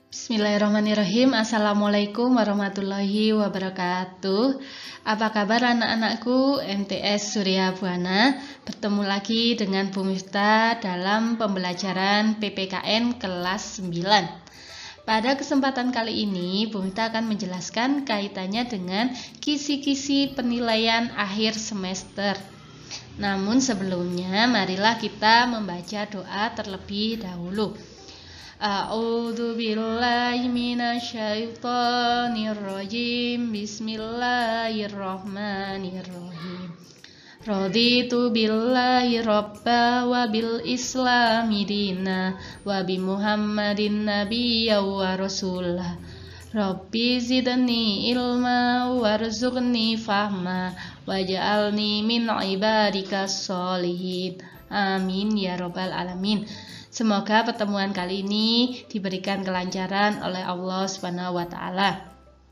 Bismillahirrahmanirrahim. Assalamualaikum warahmatullahi wabarakatuh. Apa kabar anak-anakku MTS Surya Buana? Bertemu lagi dengan Bu Miftah dalam pembelajaran PPKN kelas 9. Pada kesempatan kali ini, Bu Miftah akan menjelaskan kaitannya dengan kisi-kisi penilaian akhir semester. Namun sebelumnya, marilah kita membaca doa terlebih dahulu. A'udzu billahi minasyaitonir rajim. Bismillahirrahmanirrahim. Raditu billahi rabba wa bil islami dina wa bi Muhammadin nabiyya wa rasulah. Rabbi zidni ilma warzuqni fahma waj'alni min ibadikas sholihin. Amin ya rabbal alamin. Semoga pertemuan kali ini diberikan kelancaran oleh Allah Subhanahu wa taala.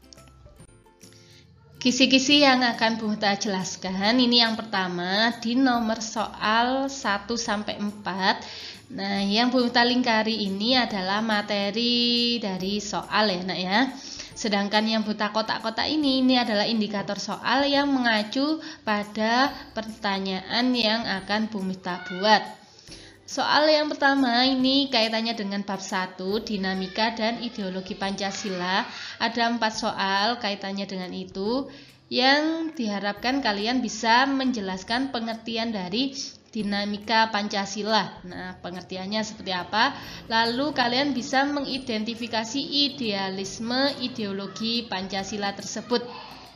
Kisi-kisi yang akan Bu Miftah jelaskan ini yang pertama di nomor soal 1 sampai 4. Nah, yang Bu Miftah lingkari ini adalah materi dari soal ya, Nak ya. Sedangkan yang buta kotak-kotak ini adalah indikator soal yang mengacu pada pertanyaan yang akan Bu Miftah buat. Soal yang pertama ini kaitannya dengan bab 1, dinamika dan ideologi Pancasila. Ada 4 soal kaitannya dengan itu yang diharapkan kalian bisa menjelaskan pengertian dari dinamika Pancasila. Nah, pengertiannya seperti apa? Lalu kalian bisa mengidentifikasi idealisme ideologi Pancasila tersebut.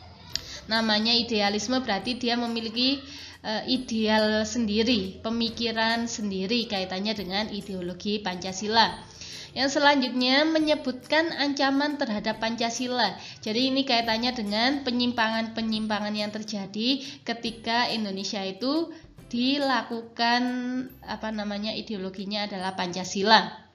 Namanya idealisme berarti dia memiliki ideal sendiri, pemikiran sendiri kaitannya dengan ideologi Pancasila. Yang selanjutnya menyebutkan ancaman terhadap Pancasila. Jadi ini kaitannya dengan penyimpangan-penyimpangan yang terjadi ketika Indonesia itu dilakukan ideologinya adalah Pancasila.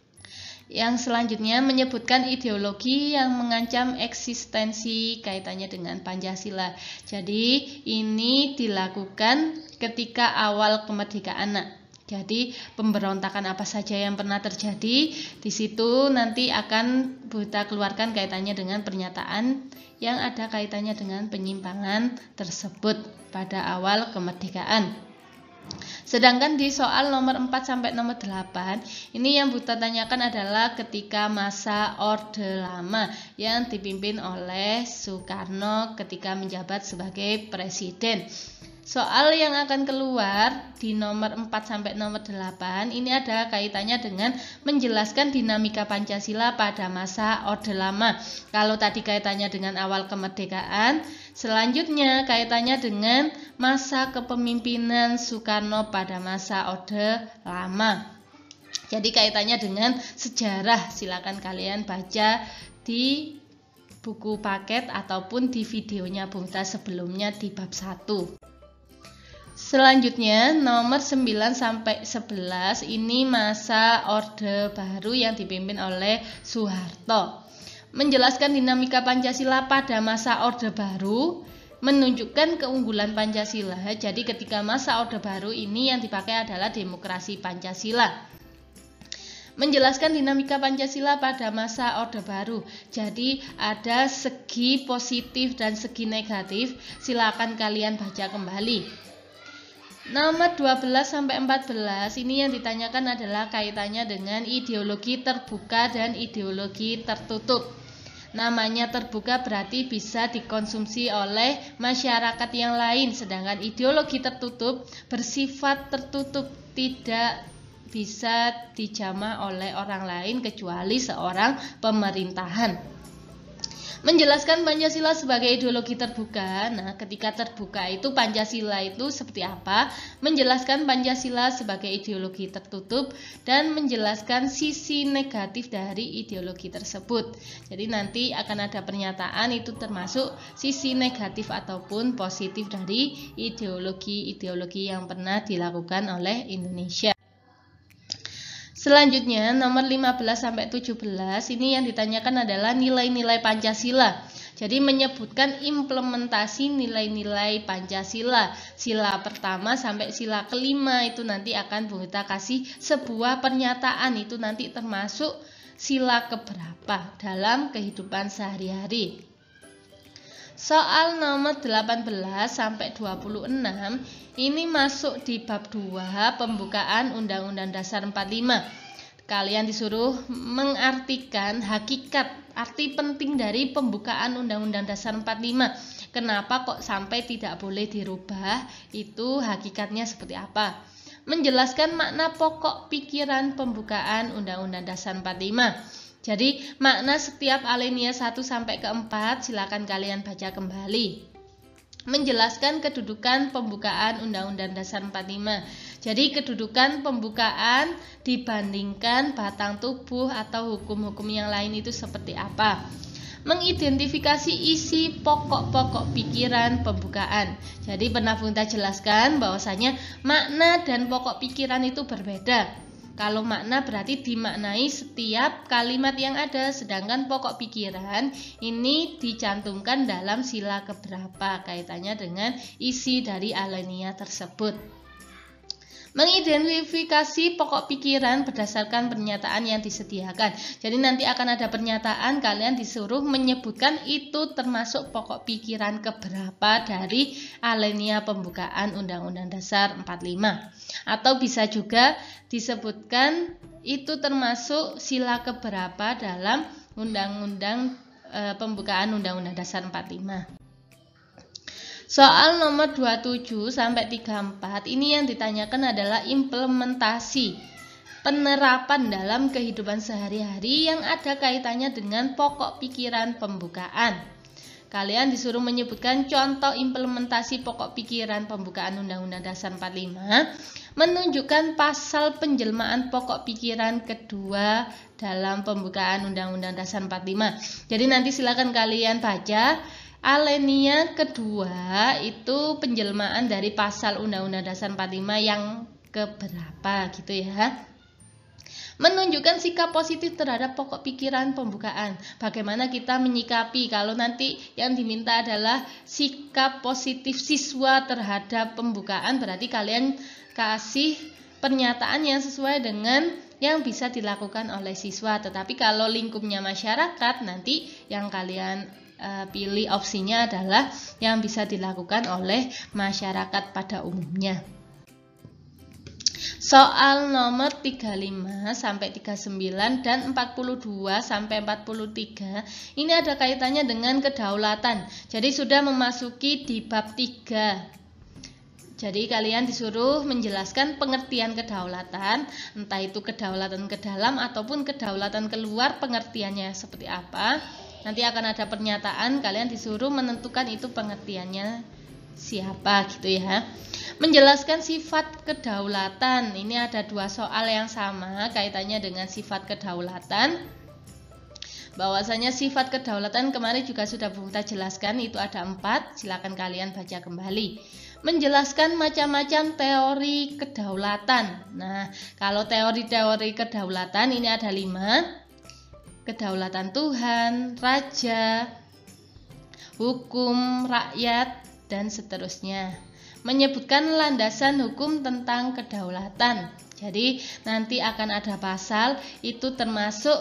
Yang selanjutnya menyebutkan ideologi yang mengancam eksistensi kaitannya dengan Pancasila. Jadi ini dilakukan ketika awal kemerdekaan. Jadi pemberontakan apa saja yang pernah terjadi di situ nanti akan kita keluarkan kaitannya dengan pernyataan yang ada kaitannya dengan penyimpangan tersebut pada awal kemerdekaan. Sedangkan di soal nomor 4 sampai nomor 8 ini yang Buta tanyakan adalah ketika masa Orde Lama yang dipimpin oleh Soekarno ketika menjabat sebagai presiden. Soal yang akan keluar di nomor 4 sampai nomor 8 ini ada kaitannya dengan menjelaskan dinamika Pancasila pada masa Orde Lama. Kalau tadi kaitannya dengan awal kemerdekaan, selanjutnya kaitannya dengan masa kepemimpinan Soekarno pada masa Orde Lama. Jadi kaitannya dengan sejarah, silakan kalian baca di buku paket ataupun di videonya Bu Miftah sebelumnya di bab 1. Selanjutnya nomor 9 sampai 11 ini masa Orde Baru yang dipimpin oleh Soeharto. Menjelaskan dinamika Pancasila pada masa Orde Baru, menunjukkan keunggulan Pancasila. Jadi ketika masa Orde Baru ini yang dipakai adalah demokrasi Pancasila. Menjelaskan dinamika Pancasila pada masa Orde Baru. Jadi ada segi positif dan segi negatif. Silakan kalian baca kembali. Nomor 12 sampai 14 ini yang ditanyakan adalah kaitannya dengan ideologi terbuka dan ideologi tertutup. Namanya terbuka berarti bisa dikonsumsi oleh masyarakat yang lain, sedangkan ideologi tertutup bersifat tertutup, tidak bisa dijamah oleh orang lain kecuali seorang pemerintahan. Menjelaskan Pancasila sebagai ideologi terbuka. Nah, ketika terbuka itu Pancasila itu seperti apa? Menjelaskan Pancasila sebagai ideologi tertutup dan menjelaskan sisi negatif dari ideologi tersebut. Jadi nanti akan ada pernyataan itu termasuk sisi negatif ataupun positif dari ideologi-ideologi yang pernah dilakukan oleh Indonesia. Selanjutnya nomor 15 sampai 17 ini yang ditanyakan adalah nilai-nilai Pancasila. Jadi menyebutkan implementasi nilai-nilai Pancasila. Sila pertama sampai sila kelima itu nanti akan Bu Miftah kasih sebuah pernyataan, itu nanti termasuk sila keberapa dalam kehidupan sehari-hari. Soal nomor 18 sampai 26 ini masuk di bab 2 pembukaan Undang-Undang Dasar 45. Kalian disuruh mengartikan hakikat, arti penting dari pembukaan Undang-Undang Dasar 45. Kenapa kok sampai tidak boleh dirubah? Itu hakikatnya seperti apa? Menjelaskan makna pokok pikiran pembukaan Undang-Undang Dasar 45. Jadi makna setiap alinea 1 sampai ke 4 silakan kalian baca kembali. Menjelaskan kedudukan pembukaan Undang-Undang Dasar 45. Jadi kedudukan pembukaan dibandingkan batang tubuh atau hukum-hukum yang lain itu seperti apa. Mengidentifikasi isi pokok-pokok pikiran pembukaan. Jadi pernah Bunda jelaskan bahwasanya makna dan pokok pikiran itu berbeda. Kalau makna berarti dimaknai setiap kalimat yang ada, sedangkan pokok pikiran ini dicantumkan dalam sila keberapa kaitannya dengan isi dari alinea tersebut. Mengidentifikasi pokok pikiran berdasarkan pernyataan yang disediakan. Jadi nanti akan ada pernyataan, kalian disuruh menyebutkan itu termasuk pokok pikiran keberapa dari alinea pembukaan Undang-Undang Dasar 45. Atau bisa juga disebutkan itu termasuk sila keberapa dalam pembukaan Undang-Undang Dasar 45. Soal nomor 27 sampai 34 ini yang ditanyakan adalah implementasi penerapan dalam kehidupan sehari-hari yang ada kaitannya dengan pokok pikiran pembukaan. Kalian disuruh menyebutkan contoh implementasi pokok pikiran pembukaan Undang-Undang Dasar 45, menunjukkan pasal penjelmaan pokok pikiran kedua dalam pembukaan Undang-Undang Dasar 45. Jadi nanti silakan kalian baca alinea kedua itu penjelmaan dari pasal Undang-Undang Dasar 45 yang keberapa gitu ya. Menunjukkan sikap positif terhadap pokok pikiran pembukaan. Bagaimana kita menyikapi kalau nanti yang diminta adalah sikap positif siswa terhadap pembukaan, berarti kalian kasih pernyataan yang sesuai dengan yang bisa dilakukan oleh siswa. Tetapi kalau lingkupnya masyarakat, nanti yang kalian pilih opsinya adalah yang bisa dilakukan oleh masyarakat pada umumnya. Soal nomor 35 sampai 39 dan 42 sampai 43 ini ada kaitannya dengan kedaulatan. Jadi sudah memasuki di bab 3. Jadi kalian disuruh menjelaskan pengertian kedaulatan, entah itu kedaulatan ke dalam ataupun kedaulatan keluar, pengertiannya seperti apa. Nanti akan ada pernyataan, kalian disuruh menentukan itu pengertiannya siapa gitu ya. Menjelaskan sifat kedaulatan. Ini ada 2 soal yang sama kaitannya dengan sifat kedaulatan. Bahwasanya sifat kedaulatan kemarin juga sudah Bunda jelaskan, itu ada 4. Silakan kalian baca kembali. Menjelaskan macam-macam teori kedaulatan. Nah, kalau teori-teori kedaulatan ini ada 5. Kedaulatan Tuhan, Raja, hukum, rakyat, dan seterusnya. Menyebutkan landasan hukum tentang kedaulatan. Jadi nanti akan ada pasal itu termasuk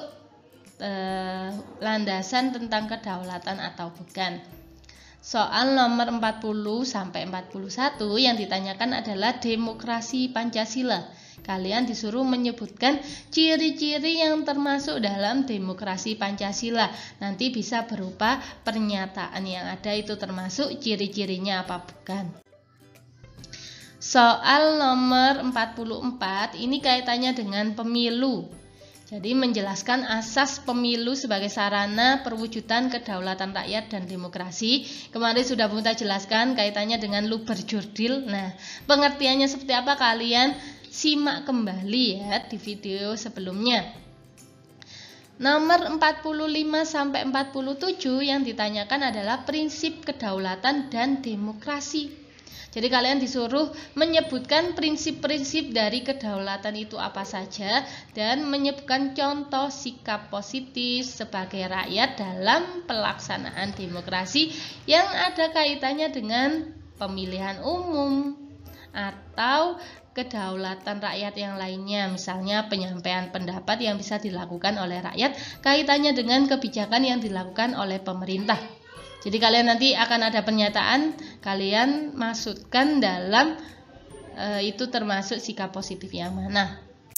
landasan tentang kedaulatan atau bukan. Soal nomor 40 sampai 41 yang ditanyakan adalah demokrasi Pancasila. Kalian disuruh menyebutkan ciri-ciri yang termasuk dalam demokrasi Pancasila. Nanti bisa berupa pernyataan yang ada itu termasuk ciri-cirinya apa bukan. Soal nomor 44 ini kaitannya dengan pemilu. Jadi menjelaskan asas pemilu sebagai sarana perwujudan kedaulatan rakyat dan demokrasi. Kemarin sudah Bunda jelaskan kaitannya dengan luberjurdil. Nah, pengertiannya seperti apa kalian simak kembali ya di video sebelumnya. Nomor 45 sampai 47 yang ditanyakan adalah prinsip kedaulatan dan demokrasi. Jadi kalian disuruh menyebutkan prinsip-prinsip dari kedaulatan itu apa saja dan menyebutkan contoh sikap positif sebagai rakyat dalam pelaksanaan demokrasi yang ada kaitannya dengan pemilihan umum, atau kedaulatan rakyat yang lainnya, misalnya penyampaian pendapat yang bisa dilakukan oleh rakyat kaitannya dengan kebijakan yang dilakukan oleh pemerintah. Jadi kalian nanti akan ada pernyataan, kalian masukkan dalam itu termasuk sikap positif yang mana.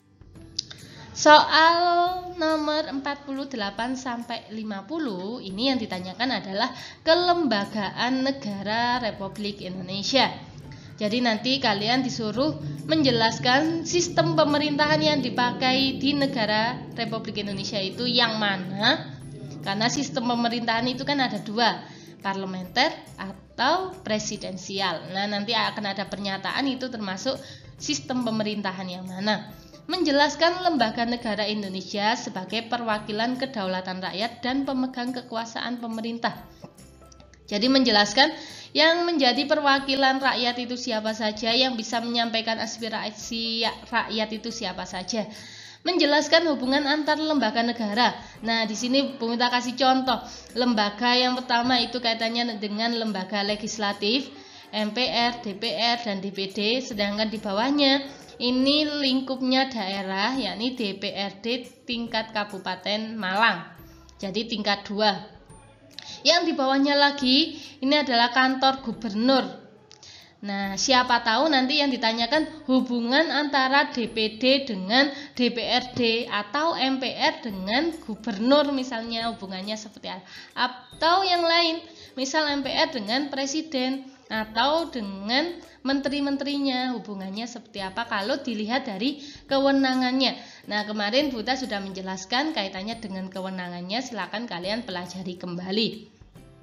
Soal nomor 48 sampai 50 ini yang ditanyakan adalah kelembagaan negara Republik Indonesia. Jadi nanti kalian disuruh menjelaskan sistem pemerintahan yang dipakai di negara Republik Indonesia itu yang mana. Karena sistem pemerintahan itu kan ada dua, parlementer atau presidensial. Nah, nanti akan ada pernyataan itu termasuk sistem pemerintahan yang mana. Menjelaskan lembaga negara Indonesia sebagai perwakilan kedaulatan rakyat dan pemegang kekuasaan pemerintah. Jadi menjelaskan yang menjadi perwakilan rakyat itu siapa saja, yang bisa menyampaikan aspirasi rakyat itu siapa saja. Menjelaskan hubungan antar lembaga negara. Nah, di sini Bu Mita kasih contoh. Lembaga yang pertama itu kaitannya dengan lembaga legislatif, MPR, DPR, dan DPD, sedangkan di bawahnya ini lingkupnya daerah, yakni DPRD tingkat Kabupaten Malang. Jadi tingkat 2. Yang di bawahnya lagi ini adalah kantor gubernur. Nah, siapa tahu nanti yang ditanyakan hubungan antara DPD dengan DPRD atau MPR dengan gubernur, misalnya hubungannya seperti apa. Atau yang lain, misal MPR dengan presiden atau dengan menteri-menterinya, hubungannya seperti apa kalau dilihat dari kewenangannya. Nah, kemarin Buta sudah menjelaskan kaitannya dengan kewenangannya, silakan kalian pelajari kembali.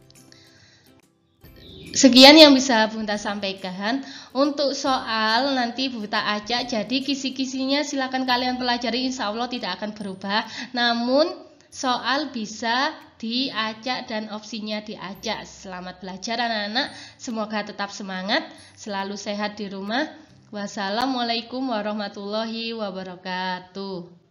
Sekian yang bisa Bunda sampaikan. Untuk soal nanti Bunda acak, jadi kisi-kisinya silakan kalian pelajari, insya Allah tidak akan berubah. Namun soal bisa diacak dan opsinya diacak. Selamat belajar anak-anak, semoga tetap semangat, selalu sehat di rumah. Wassalamualaikum warahmatullahi wabarakatuh.